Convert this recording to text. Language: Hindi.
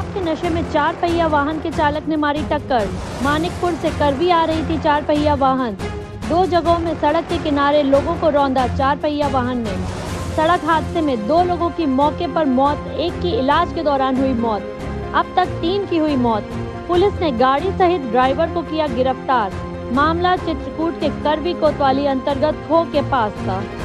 शराब के नशे में 4 पहिया वाहन के चालक ने मारी टक्कर। मानिकपुर से करवी आ रही थी 4 पहिया वाहन। 2 जगहों में सड़क के किनारे लोगों को रौंदा 4 पहिया वाहन ने। सड़क हादसे में 2 लोगों की मौके पर मौत, एक की इलाज के दौरान हुई मौत। अब तक 3 की हुई मौत। पुलिस ने गाड़ी सहित ड्राइवर को किया गिरफ्तार। मामला चित्रकूट के करवी कोतवाली अंतर्गत खो के पास का।